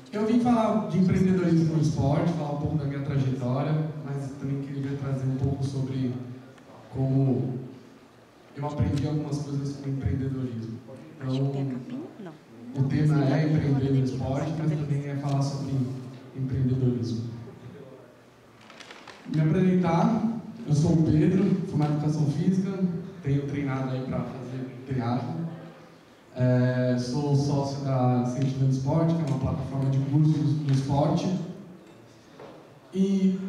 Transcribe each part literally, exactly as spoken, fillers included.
Eu vim falar de empreendedorismo no esporte, falar um pouco da minha trajetória, mas também queria trazer um pouco sobre como eu aprendi algumas coisas com empreendedorismo. Então, o tema é empreender no esporte, mas também é falar sobre empreendedorismo. Me apresentar, eu sou o Pedro, formado em Educação Física, tenho treinado aí para fazer triatlo. É, sou sócio da Incentivando Esporte, que é uma plataforma de cursos do esporte. E,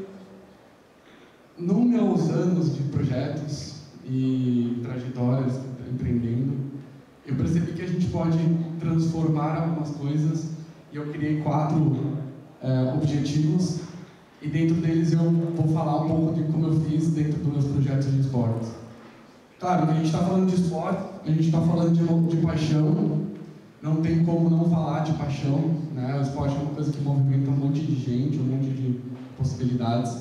nos meus anos de projetos e trajetórias empreendendo, eu percebi que a gente pode transformar algumas coisas e eu criei quatro é, objetivos e dentro deles eu vou falar um pouco de como eu fiz dentro dos meus projetos de esportes. Claro, que a gente está falando de esporte, a gente está falando de, de paixão, não tem como não falar de paixão, né? O esporte é uma coisa que movimenta um monte de gente, um monte de possibilidades.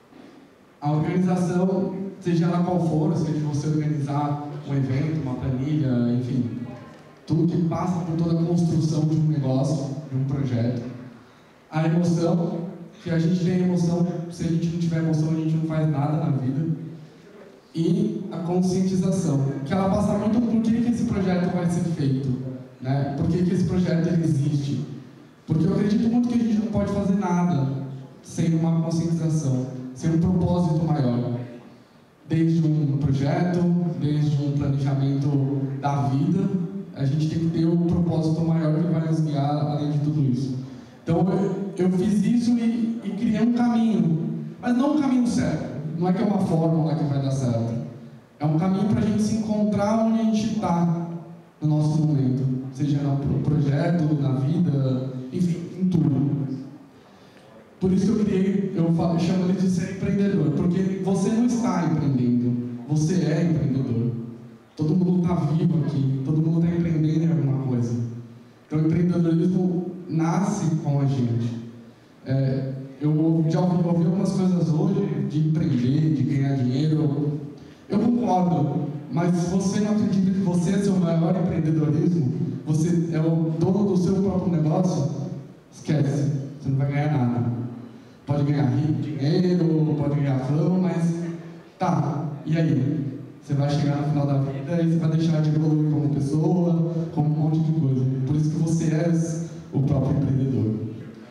A organização, seja ela qual for, seja você organizar um evento, uma planilha, enfim, tudo que passa por toda a construção de um negócio, de um projeto. A emoção, que a gente tem emoção, se a gente não tiver emoção, a gente não faz nada na vida. E a conscientização, que ela passa muito por que, que esse projeto vai ser feito, né? Por que, que esse projeto ele existe. Porque eu acredito muito que a gente não pode fazer nada sem uma conscientização, sem um propósito maior. Desde um projeto, desde um planejamento da vida, a gente tem que ter um propósito maior que vai nos guiar além de tudo isso. Então eu, eu fiz isso e, e criei um caminho, mas não um caminho certo. Não é que é uma fórmula que vai dar certo. É um caminho para a gente se encontrar onde a gente está no nosso momento. Seja no projeto, na vida, enfim, em tudo. Por isso eu criei, eu, falo, eu chamo ele de ser empreendedor. Porque você não está empreendendo, você é empreendedor. Todo mundo está vivo aqui, todo mundo está empreendendo em alguma coisa. Então o empreendedorismo nasce com a gente. É, Eu já ouvi, ouvi algumas coisas hoje de empreender, de ganhar dinheiro. Eu concordo, mas se você não acredita que você é seu maior empreendedorismo, você é o dono do seu próprio negócio, esquece, você não vai ganhar nada. Pode ganhar dinheiro, pode ganhar fama, mas tá, e aí? Você vai chegar no final da vida e você vai deixar de evoluir como pessoa, como um monte de coisa. Por isso que você é o próprio empreendedor.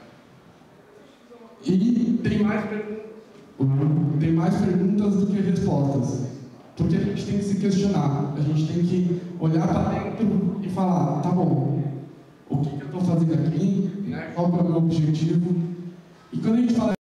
E tem mais, tem mais perguntas do que respostas. Porque a gente tem que se questionar, a gente tem que olhar para dentro e falar, tá bom, o que eu estou fazendo aqui, né? Qual é o meu objetivo? E quando a gente fala